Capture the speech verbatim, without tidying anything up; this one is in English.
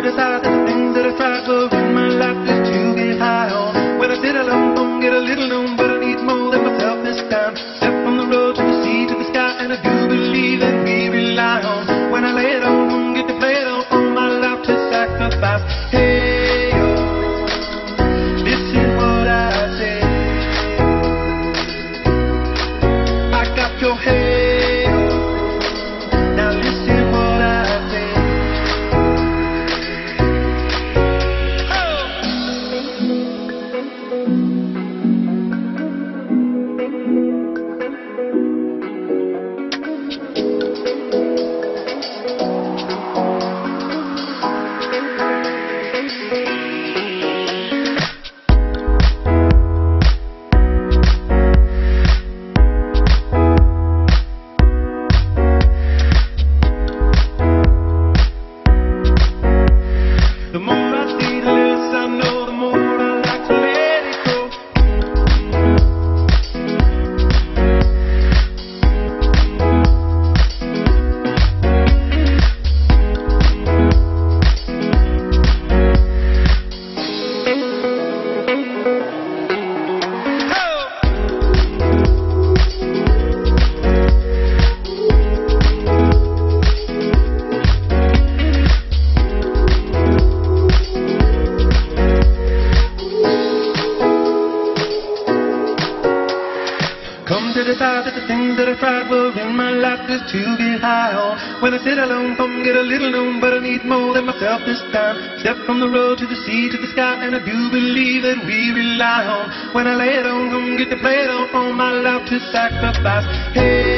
decide that the things that I tried were in my life just to get high on. When I sit alone, don't get a little known, but I need more than myself this time. Step from the road to the sea to the sky, and I do believe that we rely on. When I lay it on, don't get to play it on, all my life to sacrifice. Hey, oh, this is what I say. I got your hey, oh, now listen what I say. The more I see, the less I know, the more I like to let it go. Come to decide that the things that I tried were in my life just to get high on. When I sit alone, come get a little known, but I need more than myself this time. Step from the road to the sea to the sky, and I do believe that we rely on. When I lay it on, come get to play it on, all my life to sacrifice. Hey.